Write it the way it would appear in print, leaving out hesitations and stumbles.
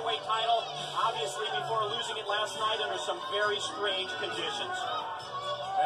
Cruiserweight title, obviously before losing it last night under some very strange conditions.